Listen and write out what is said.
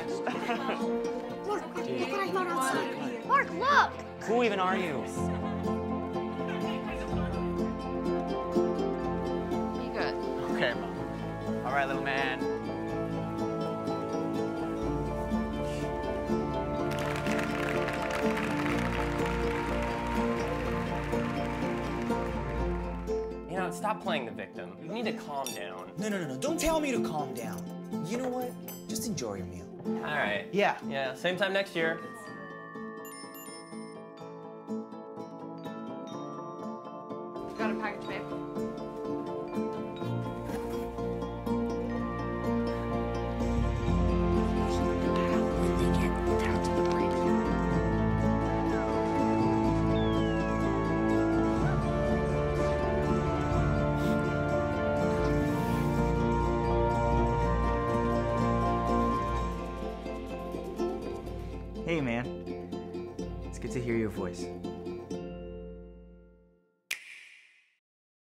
Look what I found outside. Mark, look! Who even are you? You good? Okay, Mom. All right, little man. You know, stop playing the victim. You need to calm down. No. Don't tell me to calm down. You know what? Just enjoy your meal. All right. Yeah. Yeah, same time next year. Got a package, babe. When they get down to the bridge. Hey, man. It's good to hear your voice.